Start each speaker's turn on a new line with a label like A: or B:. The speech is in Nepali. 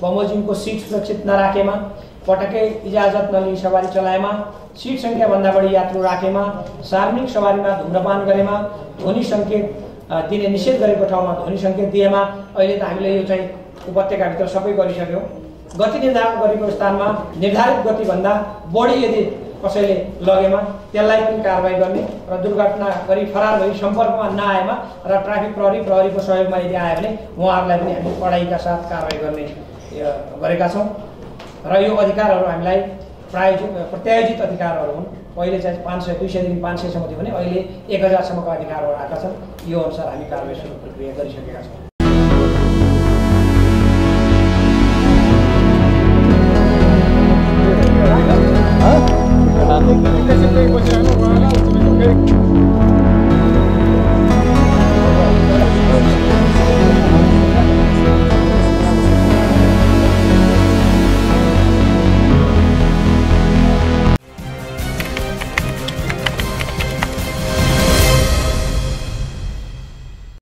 A: बमोजिमको सिट सुरक्षित नराखेमा, पटक्कै इजाजत नलिई सवारी चलाएमा, सिट संख्याभन्दा बढी यात्रु राखेमा, सार्वजनिक सवारीमा धूम्रपान गरेमा, ध्वनि सङ्केत दिने निषेध गरेको ठाउँमा ध्वनि सङ्केत दिएमा, अहिले त हामीले यो चाहिँ उपत्यकाभित्र सबै गरिसक्यौँ। गति निर्धारण गरेको स्थानमा निर्धारित गतिभन्दा बढी यदि कसैले लगेमा त्यसलाई पनि कारबाही गर्ने र दुर्घटना गरी फरार भई सम्पर्कमा नआएमा र ट्राफिक प्रहरीको सहयोगमा यदि आयो भने उहाँहरूलाई पनि हामी कडाइका साथ कारबाही गर्ने गरेका छौँ। र यो अधिकारहरू हामीलाई प्रत्यायोजित अधिकारहरू हुन्। पहिले चाहिँ 500 200 देखि 500 सम्म थियो भने अहिले 1000 सम्मको अधिकारहरू आएका छन्। यो अनुसार हामी कारबाही सुरु प्रक्रिया गरिसकेका छौँ।